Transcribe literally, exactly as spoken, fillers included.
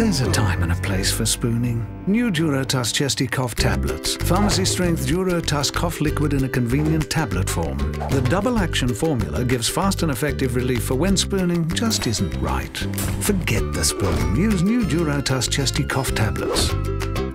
There's a time and a place for spooning. New DURO TUSS Chesty Cough Tablets. Pharmacy-strength DURO TUSS cough liquid in a convenient tablet form. The double-action formula gives fast and effective relief for when spooning just isn't right. Forget the spoon. Use new DURO TUSS Chesty Cough Tablets.